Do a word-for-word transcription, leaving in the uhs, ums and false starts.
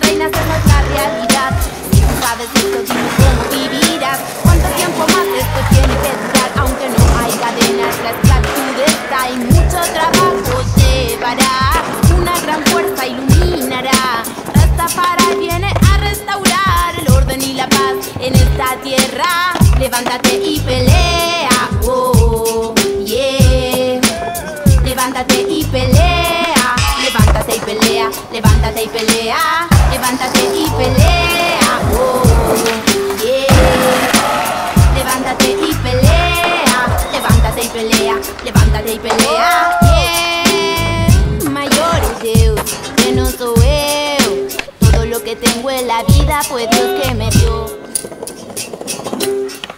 reinas, esa es la realidad. Si tú sabes esto, dime cómo vivirás. ¿Cuánto tiempo más esto tiene que durar? Aunque no hay cadenas, la esclavitud está y mucho trabajo llevará. Una gran fuerza iluminará. Rastafari viene a restaurar el orden y la paz en esta tierra. Levántate y pelea, oh, yeah. Levántate y pelea, levántate y pelea, levántate y pelea, levántate y pelea, oh, yeah. Levántate y pelea, levántate y pelea, levántate y pelea, yeah. Mayor Deus, que no soy eu. Todo lo que tengo en la vida fue Dios que me dio.